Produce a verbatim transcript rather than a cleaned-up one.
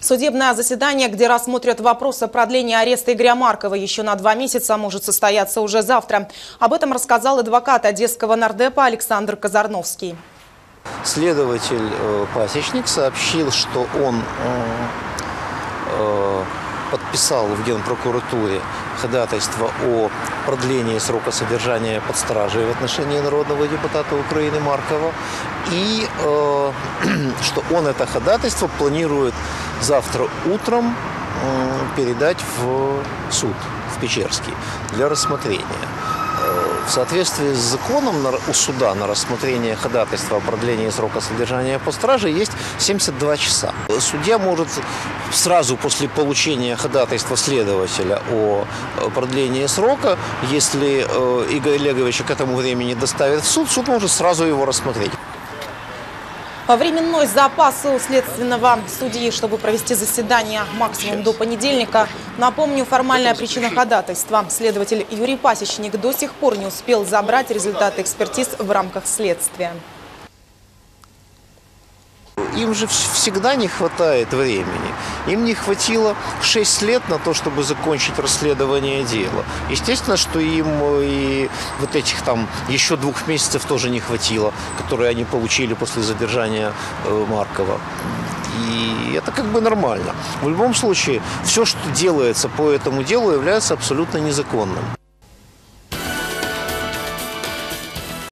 Судебное заседание, где рассмотрят вопрос о продлении ареста Игоря Маркова еще на два месяца, может состояться уже завтра. Об этом рассказал адвокат одесского нардепа Александр Казарновский. Следователь э, Пасечник сообщил, что он э, э, подписал в Генпрокуратуре ходатайство о продлении срока содержания под стражей в отношении народного депутата Украины Маркова. И э, что он это ходатайство планирует завтра утром э, передать в суд, в Печерский, для рассмотрения. В соответствии с законом у суда на рассмотрение ходатайства о продлении срока содержания под стражей есть семьдесят два часа. Судья может сразу после получения ходатайства следователя о продлении срока, если Игоря Олеговича к этому времени доставят в суд, суд может сразу его рассмотреть. Временной запас у следственного судьи, чтобы провести заседание максимум до понедельника. Напомню, формальная причина ходатайства. Следователь Юрий Пасечник до сих пор не успел забрать результаты экспертиз в рамках следствия. Им же всегда не хватает времени. Им не хватило шесть лет на то, чтобы закончить расследование дела. Естественно, что им и вот этих там еще двух месяцев тоже не хватило, которые они получили после задержания Маркова. И это как бы нормально. В любом случае, все, что делается по этому делу, является абсолютно незаконным.